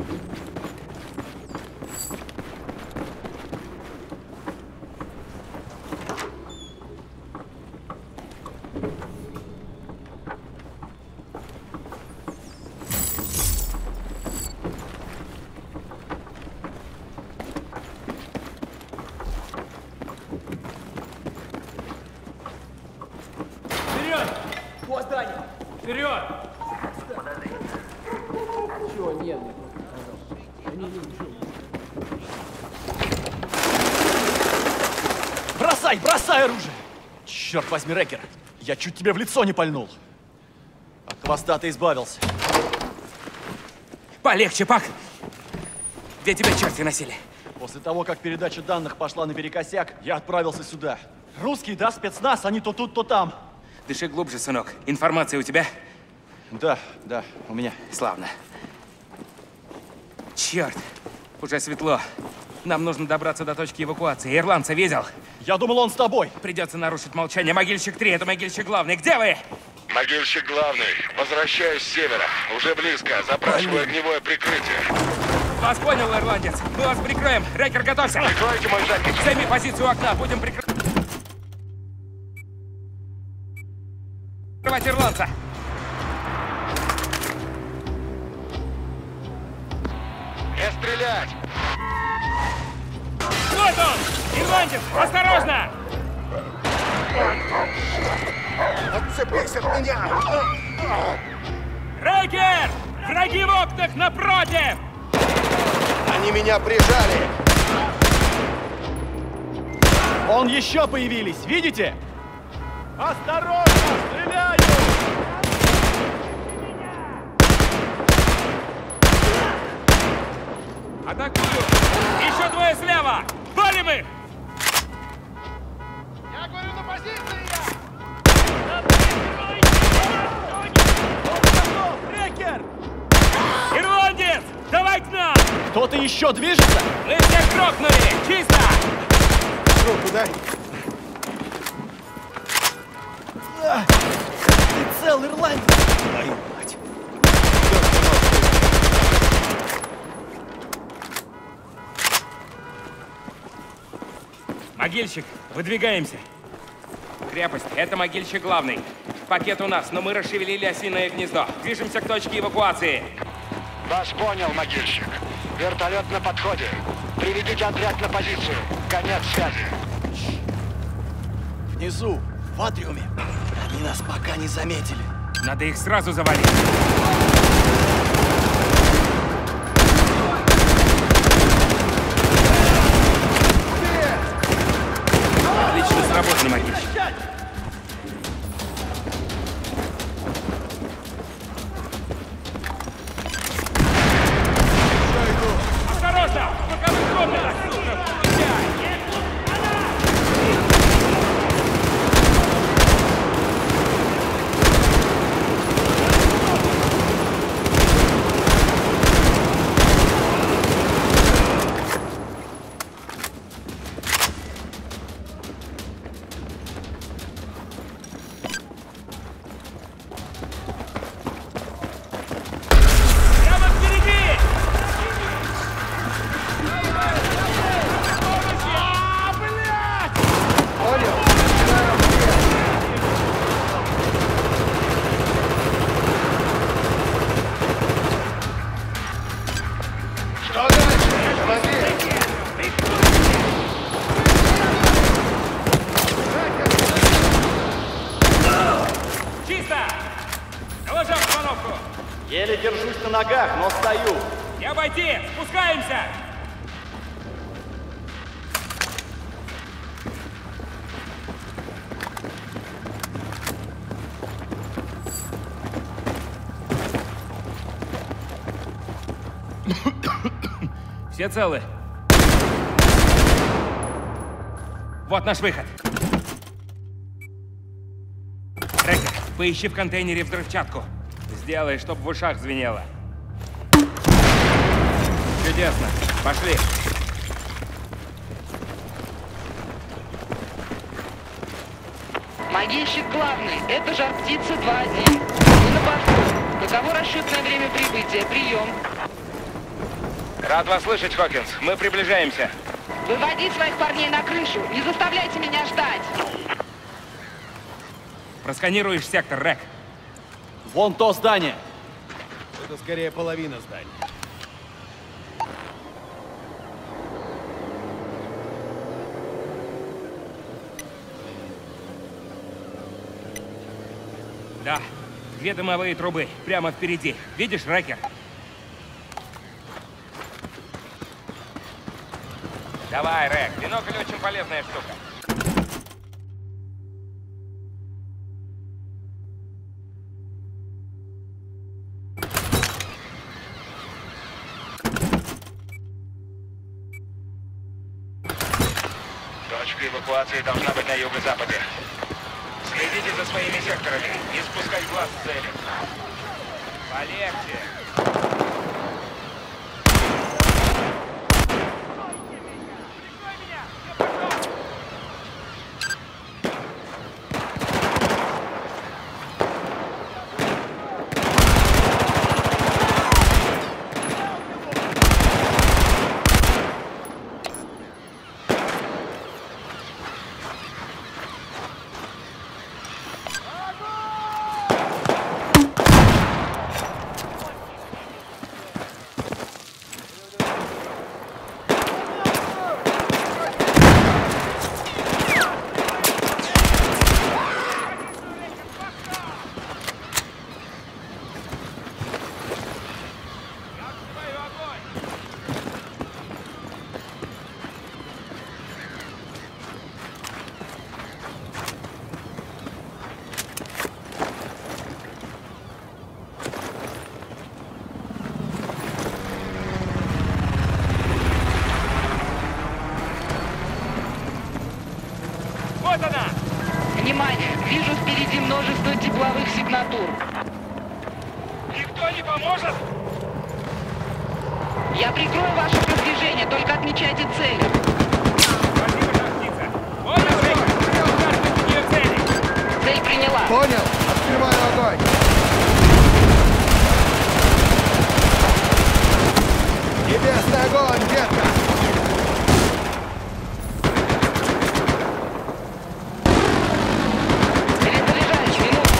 Вперед! Чего нет? Я не вижу. Бросай оружие! Черт возьми, Рекер! Я чуть тебе в лицо не пальнул. От хвоста ты избавился. Полегче, Пак! Где тебя черти носили? После того, как передача данных пошла наперекосяк, я отправился сюда. Русские, да, спецназ, они то тут, то там. Дыши глубже, сынок. Информация у тебя? Да, у меня. Славно. Черт, уже светло. Нам нужно добраться до точки эвакуации. Ирландца видел? Я думал, он с тобой. Придется нарушить молчание. Могильщик 3, это могильщик главный. Где вы? Могильщик главный. Возвращаюсь с севера. Уже близко. Запрашиваю огневое прикрытие. Вас понял, ирландец. Мы вас прикроем. Рекер, готовься. Прикройте мой запись. Займи позицию у окна. Будем прикрывать ирландца. Не стрелять! Вот он! Ирландец! Осторожно! Отцепись от меня! Рекер! Враги в окнах напротив! Они меня прижали! Он еще появились, видите? Осторожно! Стреляю! Атакую! Еще двое слева! Валим их! Я говорю, на позиции я! Рекер! Ирландец! Давай к нам! Кто-то еще движется? Мы всех грохнули! Чисто! Руку дай! Ты цел, ирландец! Твою мать! Могильщик, выдвигаемся. Крепость, это могильщик главный. Пакет у нас, но мы расшевелили осиное гнездо. Движемся к точке эвакуации. Вас понял, могильщик. Вертолет на подходе. Приведите отряд на позицию. Конец связи. Внизу, в атриуме. Они нас пока не заметили. Надо их сразу завалить. Отлично сработано, могильщик. Осторожно! В боковых комнатах! Еле держусь на ногах, но стою. Не обойти! Спускаемся! Все целы? Вот наш выход. Рекер, поищи в контейнере взрывчатку. Сделай, чтоб в ушах звенело. Чудесно. Пошли. Могильщик главный. Это Жар-птица 2-1. Мы на борту. Каково расчетное время прибытия? Прием. Рад вас слышать, Хокинс. Мы приближаемся. Выводи своих парней на крышу. Не заставляйте меня ждать. Просканируешь сектор, Рэк. Вон то здание. Это скорее половина здания. Да, 2 дымовые трубы прямо впереди. Видишь, Рэкер? Давай, Рэк, бинокль очень полезная штука. Точка эвакуации должна быть на юго-западе. Следите за своими секторами. Не спускать глаз с цели. Полегче. Вот она! Внимание! Вижу впереди множество тепловых сигнатур. Никто не поможет? Я прикрою ваше продвижение, только отмечайте цели. Спасибо, жар-птица. Понял, Рэкер? Укажите нее цели. Цель приняла. Понял. Открываю огонь. Небесный огонь, детка. Перезаряжаюсь, минутку.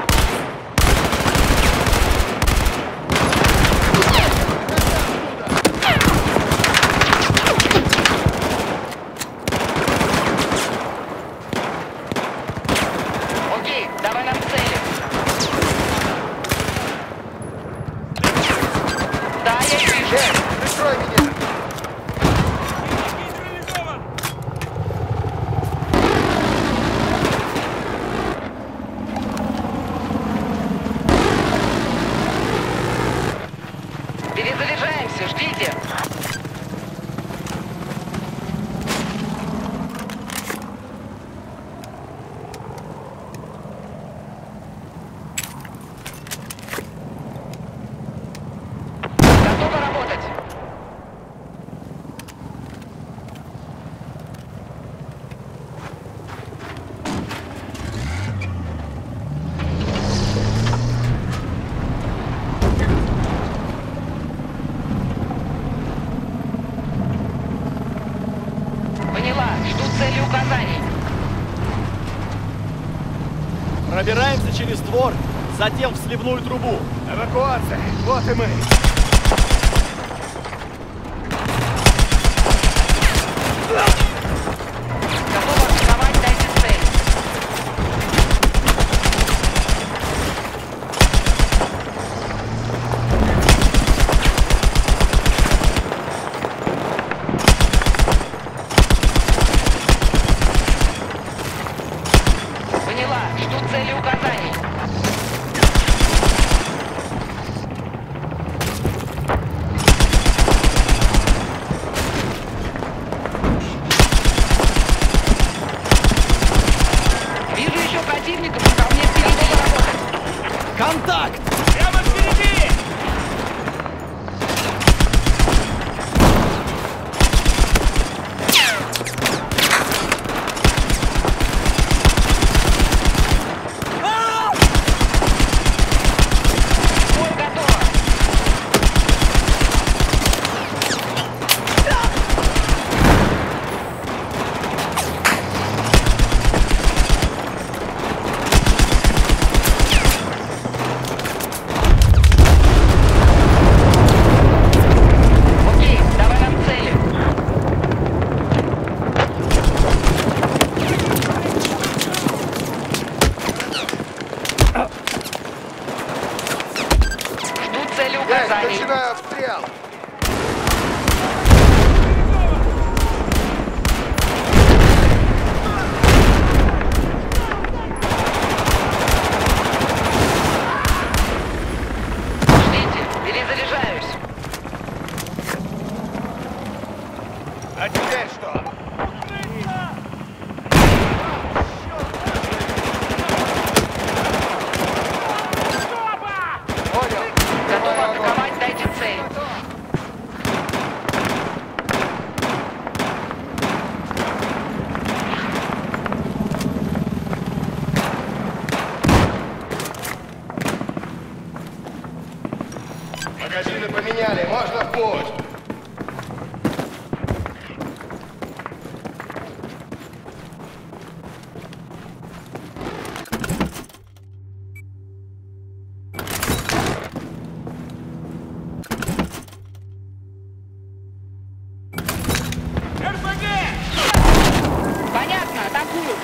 Окей, давай нам цели. Да, я вижу. Прикрой меня. Нейтрализован! Перезаряжаемся, ждите. Готово работать. Поняла, жду цели указаний. Пробираемся через двор, затем в сливную трубу. Эвакуация. Вот и мы. Готово атаковать, дайте цель. Поняла, жду цели указаний. Понятно, атакую.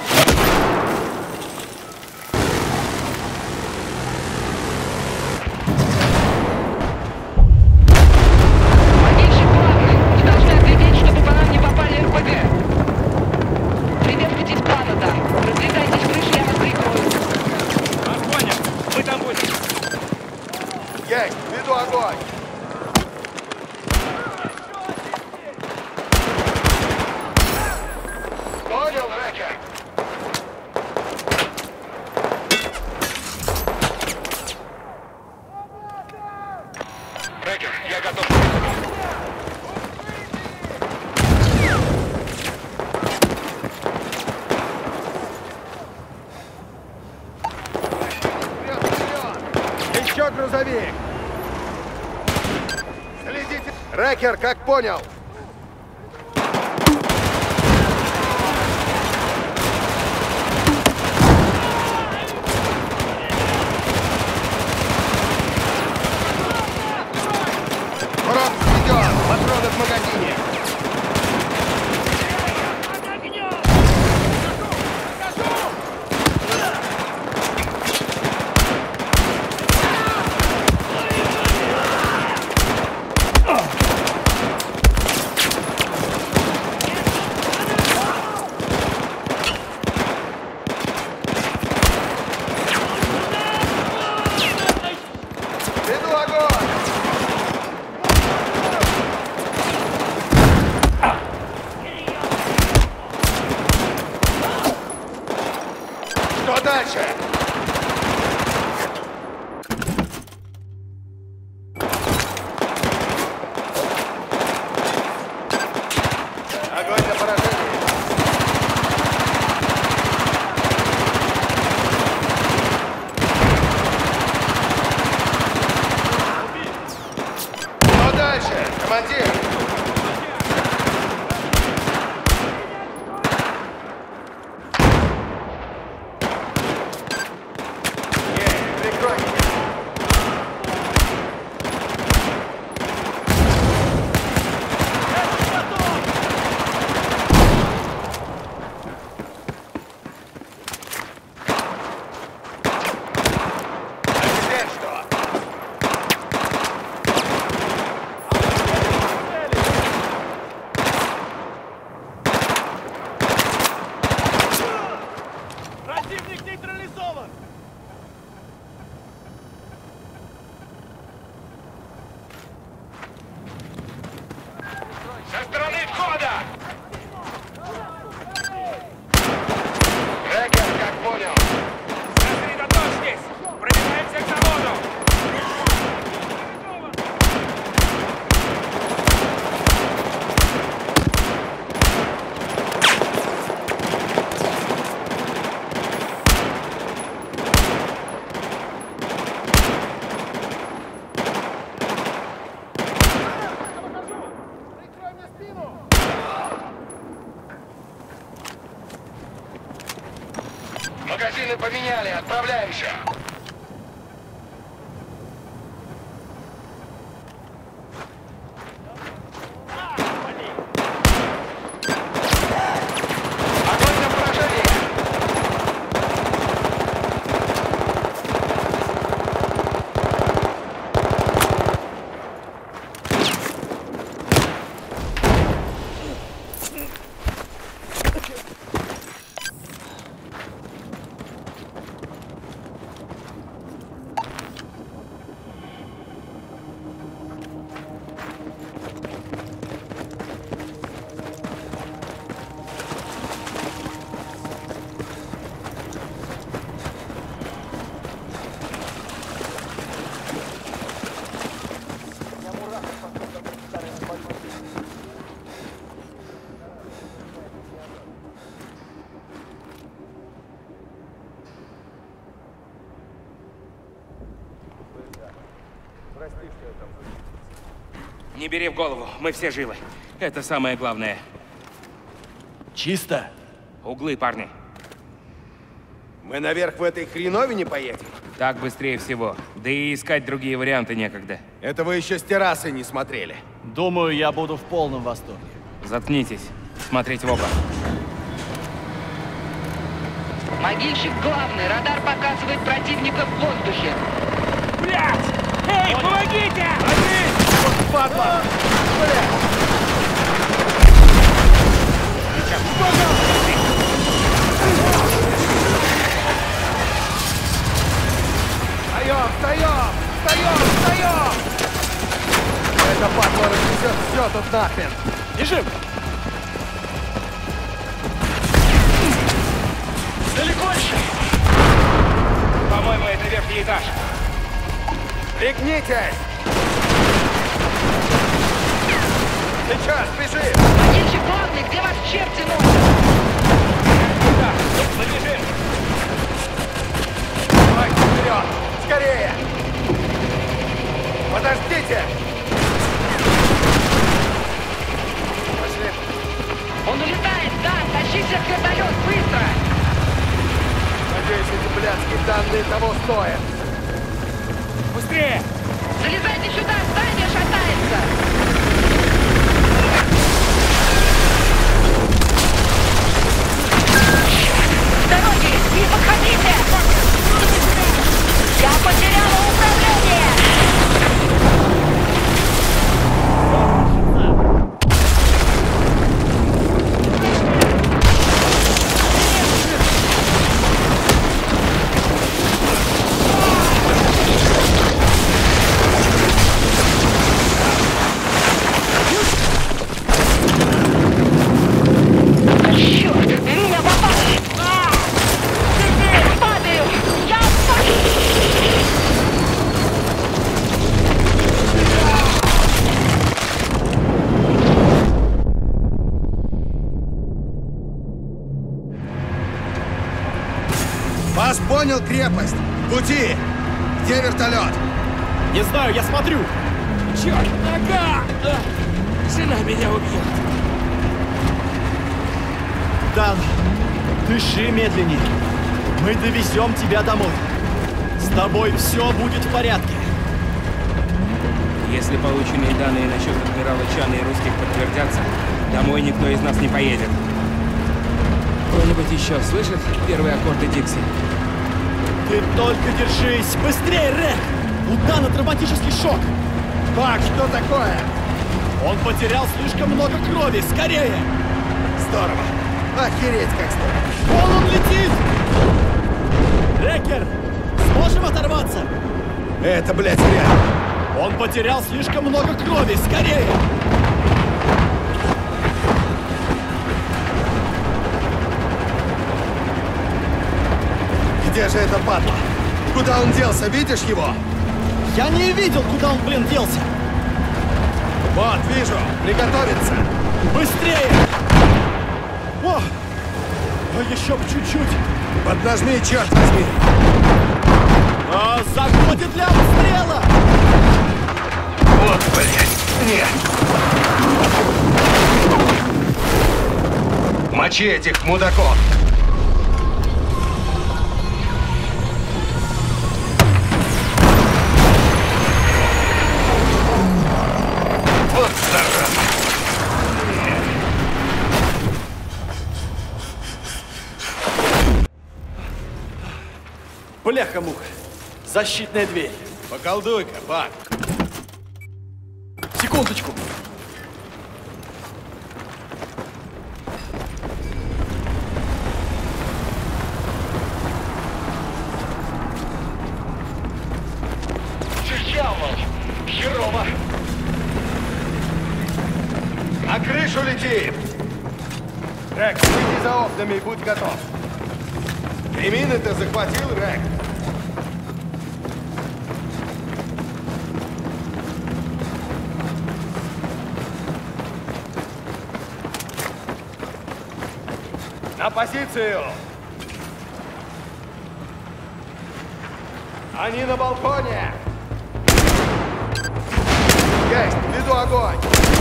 Могильщик главный. Вы должны ответить, чтобы по нам не попали РПГ. Придержитесь плана, да. Разлетайтесь в крыше, я вас прикрою. Вас понял. Мы там будем. Есть, веду огонь. Понял, Рекер. Рекер, я готов. Еще грузовик. Следите. Рекер, как понял? Урон введен. Патроны в магазине. Веду огонь. Что дальше? Огонь на поражение. Что дальше, командир? Прикрой меня. А теперь что? Противник нейтрализован! Со стороны входа! Рекер, как понял? Сосредоточьтесь! Пробираемся к заводу! Магазины поменяли, отправляемся. Огонь на поражение. Не бери в голову, мы все живы. Это самое главное. Чисто. Углы, парни. Мы наверх в этой хреновине поедем? Так быстрее всего. Да и искать другие варианты некогда. Это вы еще с террасы не смотрели. Думаю, я буду в полном восторге. Заткнитесь. Смотреть в оба. Могильщик главный. Радар показывает противника в воздухе. Блядь! Эй, помогите! Вот падла! Встаем! Эта падла разнесет все тут нахрен! Бежим! Далеко еще? По-моему, это верхний этаж. Пригнитесь! Сейчас, бежим! Могильщик главный, где вас черти носят? Да, мы бежим. Давайте вперед! Скорее! Подождите! Пошли! Он улетает, да, тащите в вертолет, быстро! Надеюсь, эти блядские данные того стоят. Быстрее! Залезайте сюда, здание шатается! С дороги, не подходите! Я потеряла управление! Черт, меня попали! Падаю! Я Вас понял, крепость! Пути! Где вертолет? Не знаю, я смотрю. Черт, нога! Жена меня убьет. Дан, дыши медленнее. Мы довезем тебя домой. С тобой все будет в порядке. Если полученные данные насчет адмирала Чана и русских подтвердятся, домой никто из нас не поедет. Кто-нибудь еще слышит первые аккорды Дикси? Ты только держись. Быстрее, Рек! У Дана травматический шок. Бак, что такое? Он потерял слишком много крови. Скорее! Здорово! Охереть, как здорово! Вон он летит! Рекер, сможем оторваться? Это, блядь, зря! Он потерял слишком много крови. Скорее! Где же это падла? Куда он делся? Видишь его? Я не видел, куда он, блин, делся. Вот, вижу! Приготовиться! Быстрее! О! Еще б чуть-чуть. Поднажми, черт возьми! Заходит для обстрела! Вот, блядь! Нет! Мочи этих мудаков! Вот зараза! Бляха-муха. Защитная дверь. Поколдуй-ка, Бак! Секундочку. Дьявол! Херово! На крышу лети! Рек, следи за окнами и будь готов. Мины ты захватил, Рек? На позицию! Они на балконе! Есть! Веду огонь!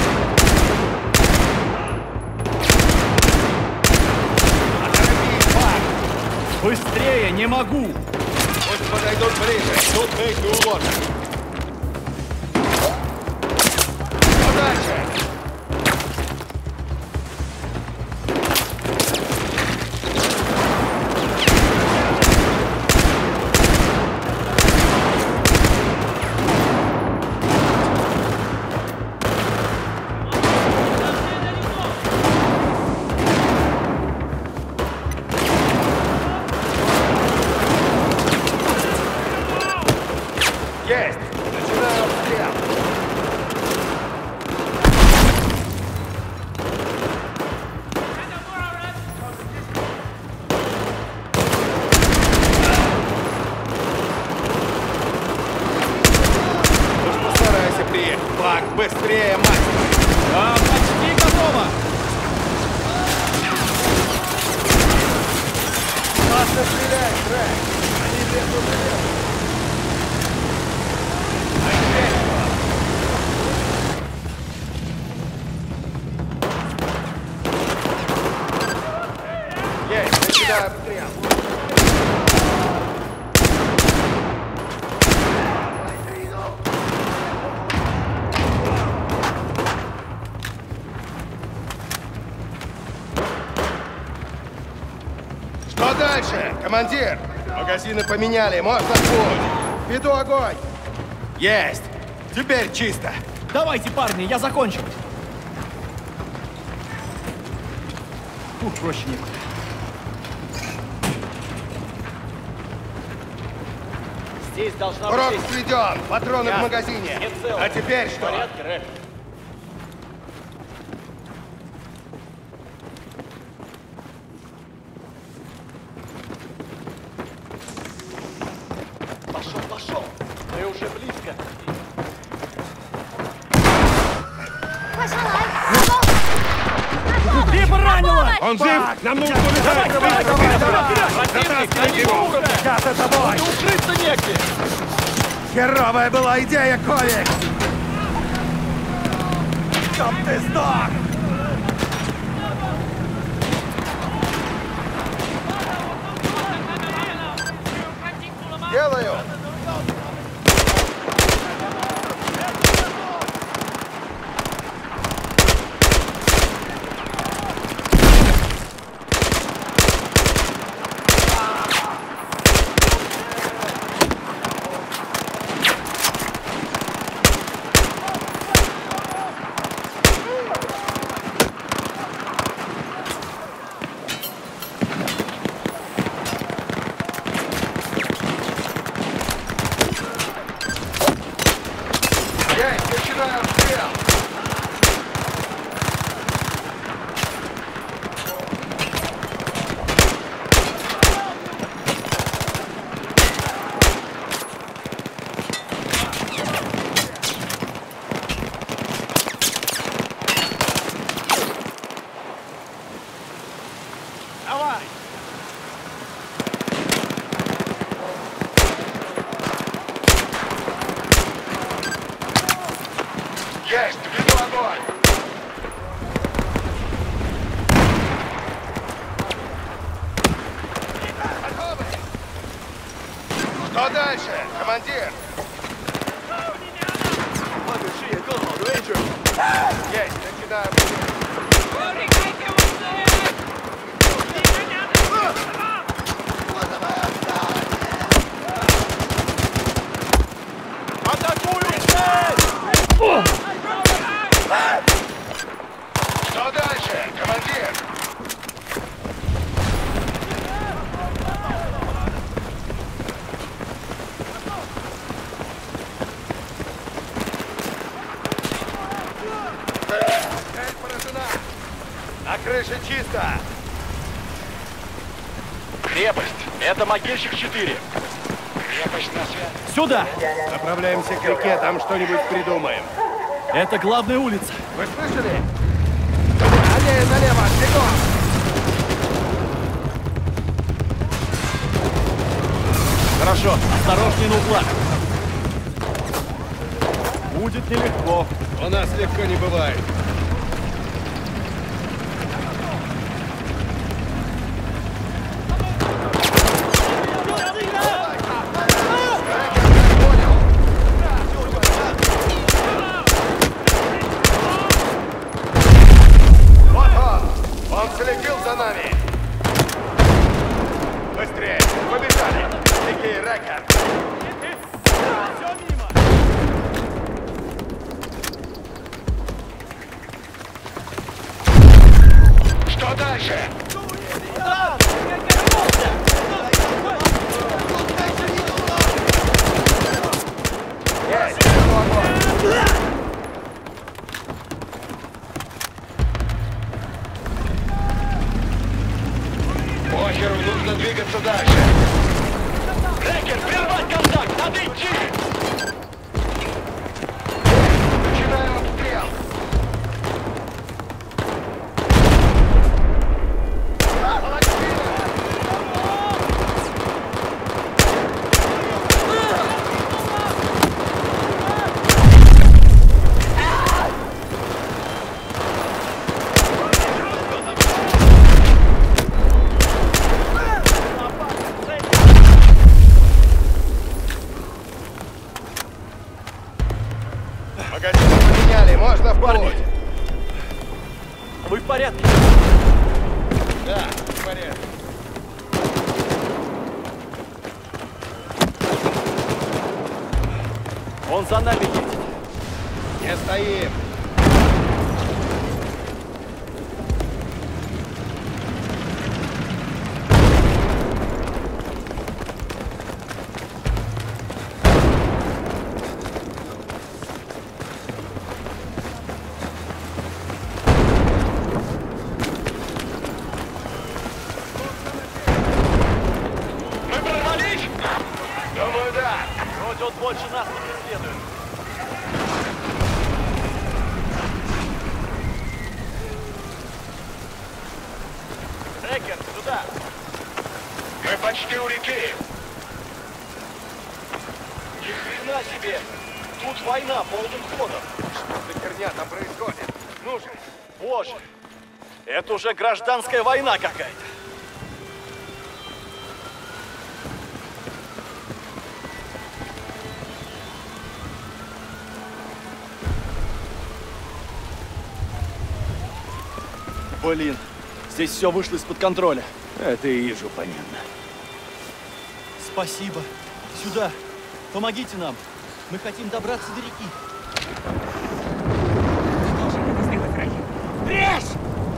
Оторопись, Бак! Быстрее, не могу. Пусть подойдут ближе. Тут мы их и уложим. Удачи! Начинаю обстрел. Что дальше, командир? Магазины поменяли, можно в путь. Веду огонь. Есть. Теперь чисто. Давайте, парни, я закончил. Ух, проще некуда. Здесь должна Урок быть... сведен. Патроны в магазине. Нет целого. А теперь что? Порядок, Рэп. Пошел, пошел. Мы уже близко. Либо ранило! Он жив? Нам нужно убежать! Противник, его! Я за тобой! Укрыться негде! Херовая была идея, Ковик! Чтоб ты сдох! Делаю! Начинаю обстрел! Давай! Есть! Веду огонь! Готовы? Что дальше, командир? Есть! Начинаю обстрел! Что дальше, командир? Цель поражена. На крыше чисто. Крепость! Это могильщик 4. Крепость на связи. Сюда! Направляемся к реке, там что-нибудь придумаем. Это главная улица. Вы слышали? Аллея налево, бегом! Хорошо, осторожнее на углах. Будет нелегко. У нас легко не бывает. Вот он! Он слетел за нами! Быстрее! Побежали! Беги, Рэкер! Что дальше? Есть! Похеру, нужно двигаться дальше. Рэкер, прервать контакт! Надо идти! Начинаем обстрел! Вы в порядке? Да, в порядке. Он за нами едет. Не стоим. Мы прорвались? Думаю, да. Вроде он больше нас не преследует. Рекер, сюда! Мы почти у реки. Ни хрена себе! Тут война полным ходом. Что за херня там происходит? Ну же. Боже! Это уже гражданская война какая-то. Блин, здесь все вышло из-под контроля. Это и вижу, понятно. Спасибо. Сюда. Помогите нам. Мы хотим добраться до реки. Ты должен это сделать, Рекер. Режь!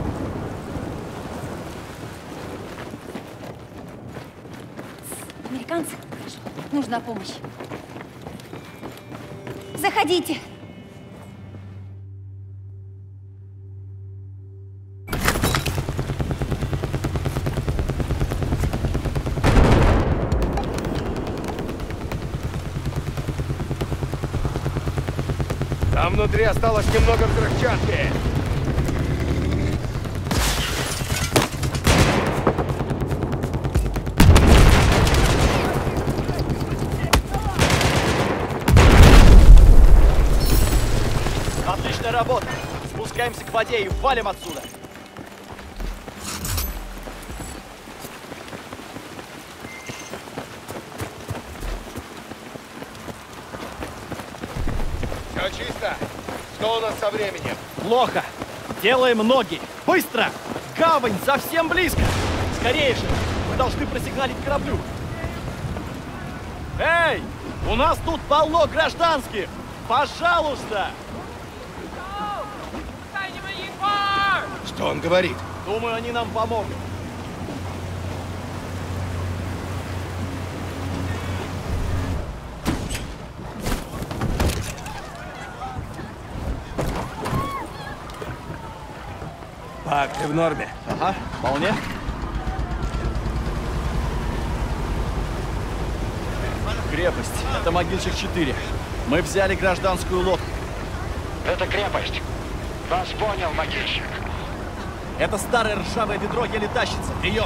Американцы? Нужна помощь. Заходите. Там внутри осталось немного взрывчатки. Отличная работа. Спускаемся к воде и валим отсюда. Все чисто. Что у нас со временем? Плохо. Делаем ноги. Быстро! Гавань совсем близко. Скорее же. Мы должны просигналить кораблю. Эй! У нас тут полно гражданских. Пожалуйста! Что он говорит? Думаю, они нам помогут. Пак, ты в норме? Ага, вполне. Крепость. Это могильщик 4. Мы взяли гражданскую лодку. Это крепость. Вас понял, могильщик. Это старое ржавое ведро еле тащится. Прием!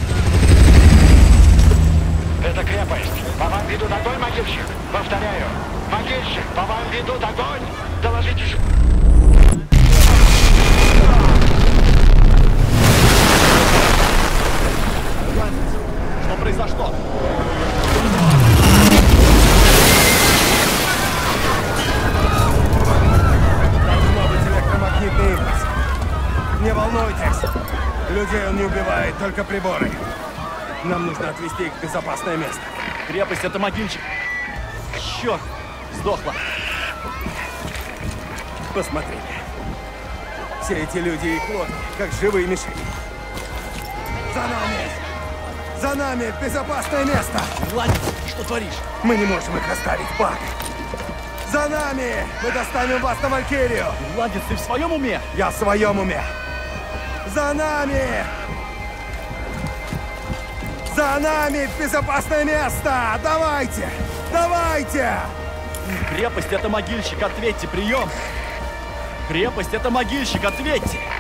Это крепость. По вам ведут огонь, могильщик. Повторяю. Могильщик, по вам ведут огонь. Доложите же. Что произошло? Должно быть электромагнитный импульс. Не волнуйтесь. Людей он не убивает, только приборы. Нам нужно отвезти их в безопасное место. Крепость — это могильщик. Черт! Сдохла. Посмотрите. Все эти люди и их лодки, как живые мишени. За нами! За нами! В безопасное место! Владик, что творишь? Мы не можем их оставить, Пак! За нами! Мы достанем вас на Валькирию! Владик, ты в своем уме? Я в своем уме! За нами! За нами в безопасное место! Давайте! Давайте! Крепость — это могильщик, ответьте, прием! Крепость — это могильщик, ответьте!